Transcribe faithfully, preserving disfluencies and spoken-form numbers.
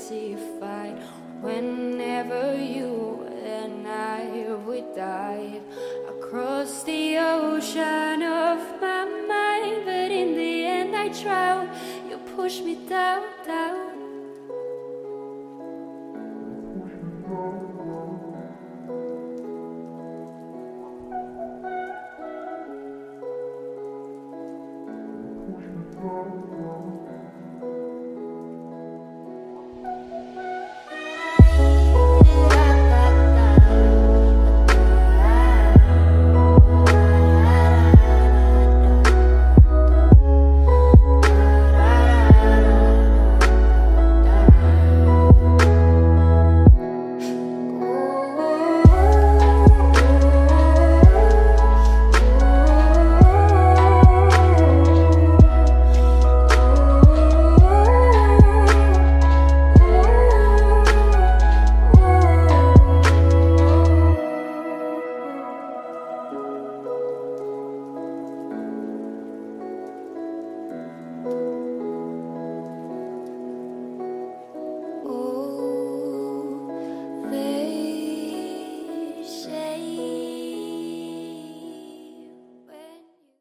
crazy fight. Whenever you and I would dive across the ocean of my mind, but in the end I drown. You push me down, down.